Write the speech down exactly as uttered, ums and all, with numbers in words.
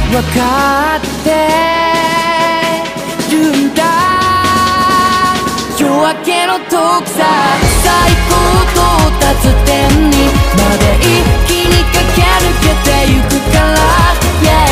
分かってるんだ。夜明けの遠くさ、最高到達点にまで